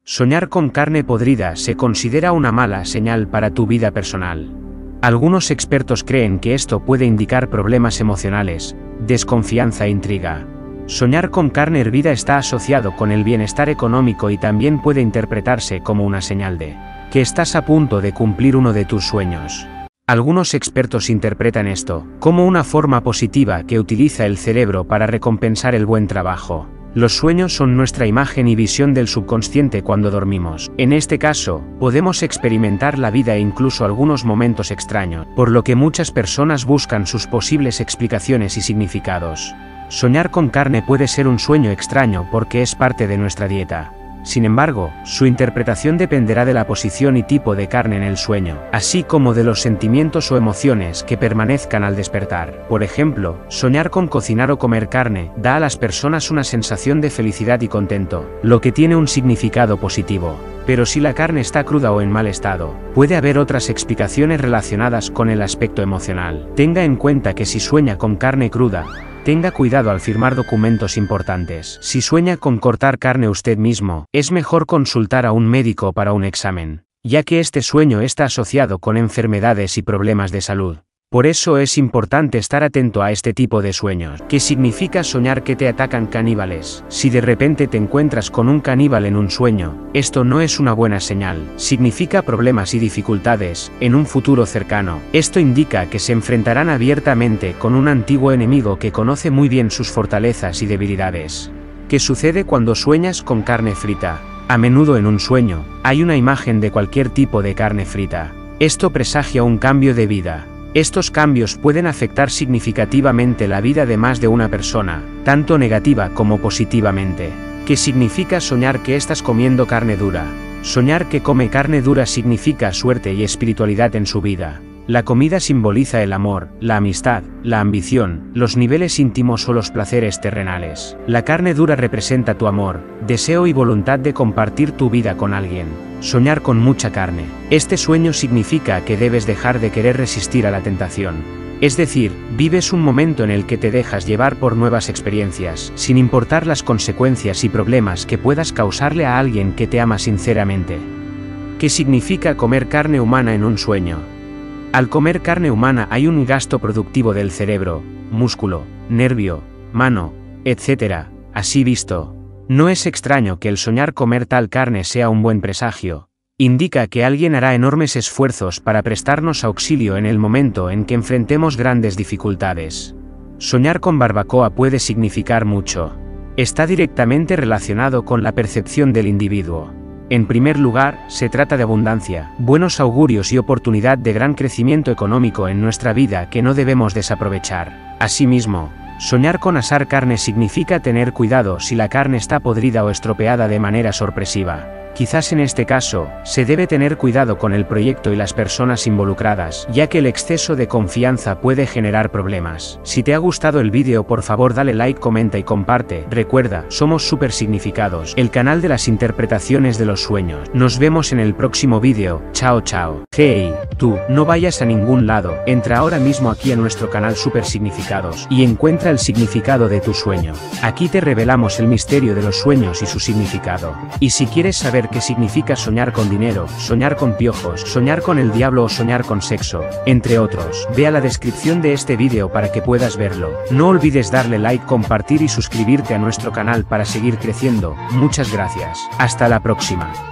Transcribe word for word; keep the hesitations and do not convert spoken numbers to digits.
Soñar con carne podrida se considera una mala señal para tu vida personal. Algunos expertos creen que esto puede indicar problemas emocionales, desconfianza e intriga. Soñar con carne hervida está asociado con el bienestar económico y también puede interpretarse como una señal de que estás a punto de cumplir uno de tus sueños. Algunos expertos interpretan esto como una forma positiva que utiliza el cerebro para recompensar el buen trabajo. Los sueños son nuestra imagen y visión del subconsciente cuando dormimos. En este caso, podemos experimentar la vida e incluso algunos momentos extraños, por lo que muchas personas buscan sus posibles explicaciones y significados. Soñar con carne puede ser un sueño extraño porque es parte de nuestra dieta. Sin embargo, su interpretación dependerá de la posición y tipo de carne en el sueño, así como de los sentimientos o emociones que permanezcan al despertar. Por ejemplo, soñar con cocinar o comer carne da a las personas una sensación de felicidad y contento, lo que tiene un significado positivo. Pero si la carne está cruda o en mal estado, puede haber otras explicaciones relacionadas con el aspecto emocional. Tenga en cuenta que si sueña con carne cruda, tenga cuidado al firmar documentos importantes. Si sueña con cortar carne usted mismo, es mejor consultar a un médico para un examen, ya que este sueño está asociado con enfermedades y problemas de salud. Por eso es importante estar atento a este tipo de sueños. ¿Qué significa soñar que te atacan caníbales? Si de repente te encuentras con un caníbal en un sueño, esto no es una buena señal. Significa problemas y dificultades en un futuro cercano. Esto indica que se enfrentarán abiertamente con un antiguo enemigo que conoce muy bien sus fortalezas y debilidades. ¿Qué sucede cuando sueñas con carne frita? A menudo en un sueño, hay una imagen de cualquier tipo de carne frita. Esto presagia un cambio de vida. Estos cambios pueden afectar significativamente la vida de más de una persona, tanto negativa como positivamente. ¿Qué significa soñar que estás comiendo carne dura? Soñar que come carne dura significa suerte y espiritualidad en su vida. La comida simboliza el amor, la amistad, la ambición, los niveles íntimos o los placeres terrenales. La carne dura representa tu amor, deseo y voluntad de compartir tu vida con alguien. Soñar con mucha carne. Este sueño significa que debes dejar de querer resistir a la tentación. Es decir, vives un momento en el que te dejas llevar por nuevas experiencias, sin importar las consecuencias y problemas que puedas causarle a alguien que te ama sinceramente. ¿Qué significa comer carne humana en un sueño? Al comer carne humana hay un gasto productivo del cerebro, músculo, nervio, mano, etcétera. Así visto, no es extraño que el soñar comer tal carne sea un buen presagio. Indica que alguien hará enormes esfuerzos para prestarnos auxilio en el momento en que enfrentemos grandes dificultades. Soñar con barbacoa puede significar mucho. Está directamente relacionado con la percepción del individuo. En primer lugar, se trata de abundancia, buenos augurios y oportunidad de gran crecimiento económico en nuestra vida que no debemos desaprovechar. Asimismo, soñar con asar carne significa tener cuidado si la carne está podrida o estropeada de manera sorpresiva. Quizás en este caso, se debe tener cuidado con el proyecto y las personas involucradas, ya que el exceso de confianza puede generar problemas. Si te ha gustado el vídeo, por favor dale like, comenta y comparte. Recuerda, somos Super Significados, el canal de las interpretaciones de los sueños. Nos vemos en el próximo vídeo. Chao chao. Hey, tú, no vayas a ningún lado. Entra ahora mismo aquí a nuestro canal Super Significados y encuentra el significado de tu sueño. Aquí te revelamos el misterio de los sueños y su significado. Y si quieres saber qué significa soñar con dinero, soñar con piojos, soñar con el diablo o soñar con sexo, entre otros, ve a la descripción de este vídeo para que puedas verlo. No olvides darle like, compartir y suscribirte a nuestro canal para seguir creciendo. Muchas gracias. Hasta la próxima.